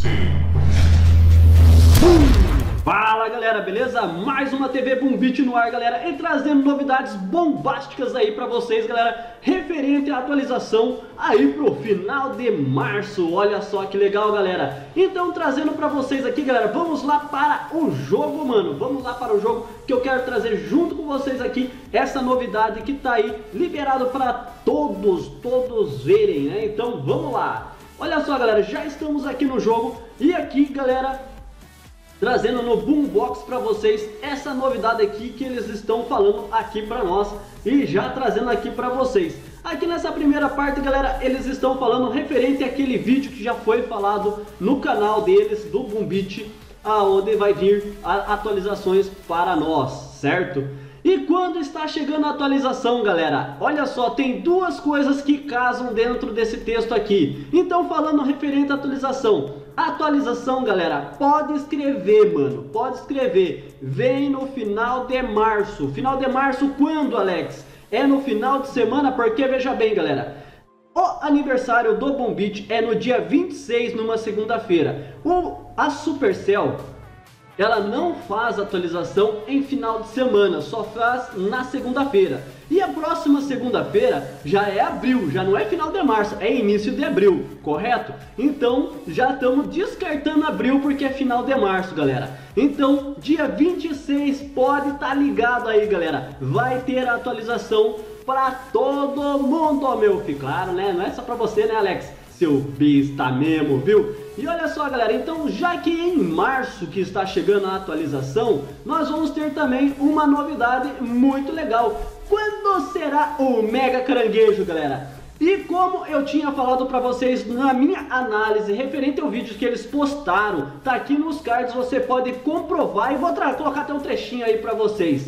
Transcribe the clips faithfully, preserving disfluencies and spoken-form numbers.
Fala galera, beleza? Mais uma T V Bumbit no ar, galera, e trazendo novidades bombásticas aí pra vocês, galera, referente à atualização aí pro final de março. Olha só que legal, galera. Então, trazendo pra vocês aqui, galera, vamos lá para o jogo, mano. Vamos lá para o jogo que eu quero trazer junto com vocês aqui essa novidade que tá aí liberado pra todos, todos verem, né? Então, vamos lá. Olha só, galera, já estamos aqui no jogo e aqui, galera, trazendo no Boombox para vocês essa novidade aqui que eles estão falando aqui para nós e já trazendo aqui para vocês. Aqui nessa primeira parte, galera, eles estão falando referente àquele vídeo que já foi falado no canal deles, do Bumbit, aonde vai vir atualizações para nós, certo? E quando está chegando a atualização, galera, olha só, tem duas coisas que casam dentro desse texto aqui. Então, falando referente à atualização, a atualização, galera, pode escrever, mano, pode escrever, vem no final de março. Final de março quando, Alex? É no final de semana, porque veja bem, galera, o aniversário do Bumbit é no dia vinte e seis, numa segunda-feira. A Supercell, ela não faz atualização em final de semana, só faz na segunda-feira. E a próxima segunda-feira já é abril, já não é final de março, é início de abril, correto? Então já estamos descartando abril porque é final de março, galera. Então dia vinte e seis pode estar tá ligado aí, galera. Vai ter atualização para todo mundo, meu filho. Claro, né? Não é só para você, né, Alex? Seu besta mesmo, viu? E olha só, galera, então já que em março que está chegando a atualização, nós vamos ter também uma novidade muito legal. Quando será o Mega Caranguejo, galera? E como eu tinha falado para vocês na minha análise referente ao vídeo que eles postaram, tá aqui nos cards, você pode comprovar e vou colocar até um trechinho aí para vocês.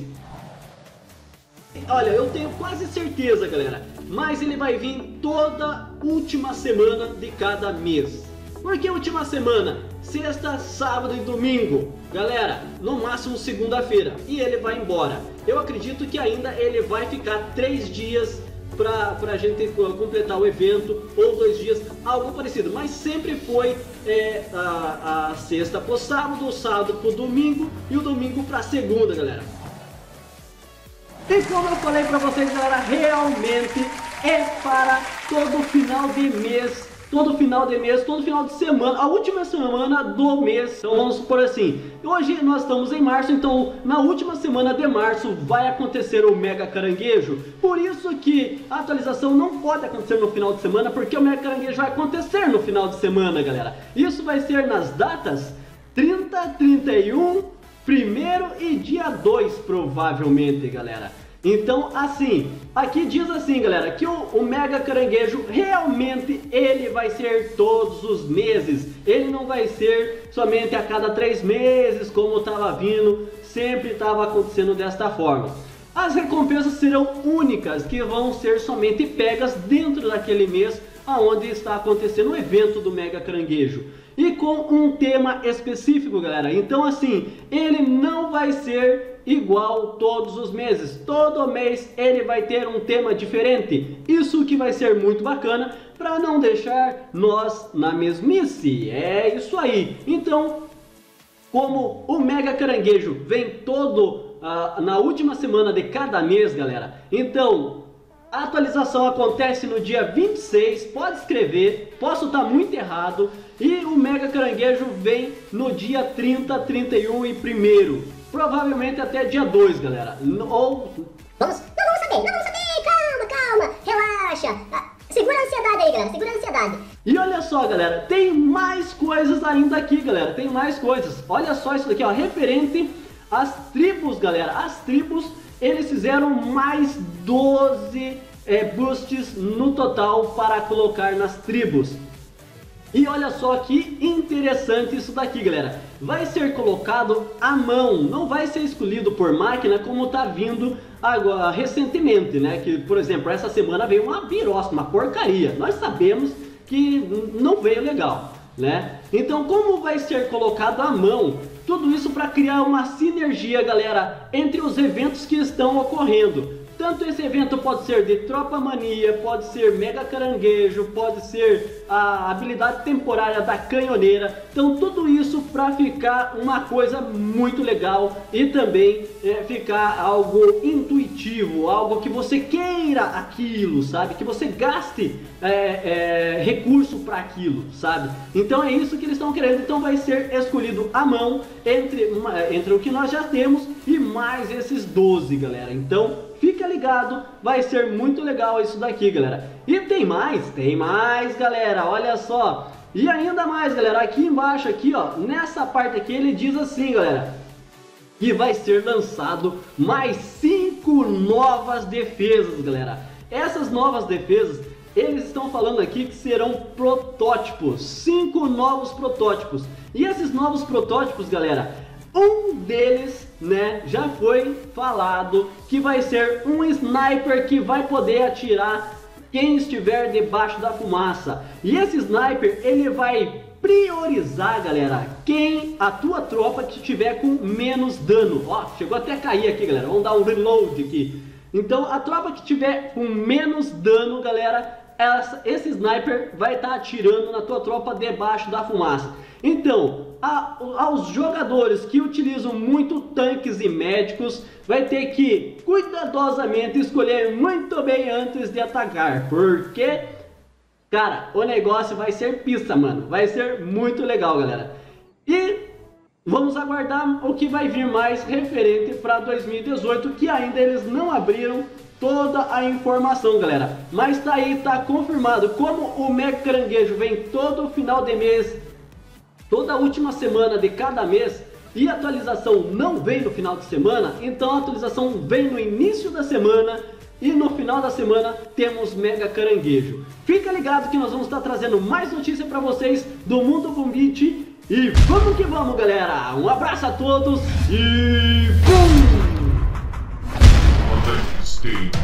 Olha, eu tenho quase certeza, galera, mas ele vai vir toda última semana de cada mês. Por que última semana? Sexta, sábado e domingo. Galera, no máximo segunda-feira. E ele vai embora. Eu acredito que ainda ele vai ficar três dias pra, pra gente completar o evento. Ou dois dias, algo parecido. Mas sempre foi é, a, a sexta pro sábado, o sábado pro domingo e o domingo pra segunda, galera. E como eu falei pra vocês, galera, realmente é para todo final de mês, todo final de mês, todo final de semana, a última semana do mês. Então vamos supor assim, hoje nós estamos em março, então na última semana de março vai acontecer o Mega Caranguejo. Por isso que a atualização não pode acontecer no final de semana, porque o Mega Caranguejo vai acontecer no final de semana, galera. Isso vai ser nas datas trinta, trinta e um, primeiro e dia dois, provavelmente, galera. Então, assim, aqui diz assim, galera, que o, o Mega Caranguejo realmente ele vai ser todos os meses. Ele não vai ser somente a cada três meses, como estava vindo, sempre estava acontecendo desta forma. As recompensas serão únicas, que vão ser somente pegas dentro daquele mês aonde está acontecendo o evento do Mega Caranguejo. E com um tema específico, galera. Então, assim, ele não vai ser igual todos os meses. Todo mês ele vai ter um tema diferente. Isso que vai ser muito bacana para não deixar nós na mesmice. É isso aí. Então, como o Mega Caranguejo vem todo uh, na última semana de cada mês, galera. Então, a atualização acontece no dia vinte e seis, pode escrever, posso estar muito errado, e o Mega Caranguejo vem no dia trinta, trinta e um e primeiro, provavelmente até dia dois, galera, ou... Vamos, não vamos saber, não vamos saber, calma, calma, relaxa, ah, segura a ansiedade aí, galera, segura a ansiedade. E olha só, galera, tem mais coisas ainda aqui, galera, tem mais coisas, olha só isso daqui, ó, referente às tribos, galera, as tribos... Eles fizeram mais doze é, boosts no total para colocar nas tribos. E olha só que interessante isso daqui, galera. Vai ser colocado à mão, não vai ser escolhido por máquina como está vindo agora, recentemente, né? Que, por exemplo, essa semana veio uma birosca, uma porcaria. Nós sabemos que não veio legal, né? Então, como vai ser colocado à mão, tudo isso para criar uma sinergia, galera, entre os eventos que estão ocorrendo. Tanto esse evento pode ser de Tropa Mania, pode ser Mega Caranguejo, pode ser a habilidade temporária da Canhoneira. Então tudo isso para ficar uma coisa muito legal e também é, ficar algo intuitivo, algo que você queira aquilo, sabe? Que você gaste é, é, recurso para aquilo, sabe? Então é isso que eles estão querendo. Então vai ser escolhido à mão entre, uma, entre o que nós já temos e mais esses doze, galera. Então fica ligado, vai ser muito legal isso daqui, galera. E tem mais, tem mais, galera, olha só. E ainda mais, galera, aqui embaixo, aqui, ó, nessa parte aqui, ele diz assim, galera, que vai ser lançado mais cinco novas defesas, galera. Essas novas defesas, eles estão falando aqui que serão protótipos, cinco novos protótipos. E esses novos protótipos, galera, um deles, né, já foi falado que vai ser um sniper que vai poder atirar quem estiver debaixo da fumaça. E esse sniper, ele vai priorizar, galera, quem a tua tropa que tiver com menos dano. Ó, chegou até a cair aqui, galera. Vamos dar um reload aqui. Então, a tropa que tiver com menos dano, galera, essa, esse sniper vai estar tá atirando na tua tropa debaixo da fumaça. Então, a, aos jogadores que utilizam muito tanques e médicos, vai ter que cuidadosamente escolher muito bem antes de atacar, porque, cara, o negócio vai ser pista, mano, vai ser muito legal, galera. E vamos aguardar o que vai vir mais referente para dois mil e dezoito, que ainda eles não abriram toda a informação, galera, mas tá aí, tá confirmado. Como o Mega Caranguejo vem todo final de mês, toda a última semana de cada mês, e a atualização não vem no final de semana, então a atualização vem no início da semana e no final da semana temos Mega Caranguejo. Fica ligado que nós vamos estar trazendo mais notícia para vocês do mundo Bombit. E vamos que vamos, galera! Um abraço a todos e BUM!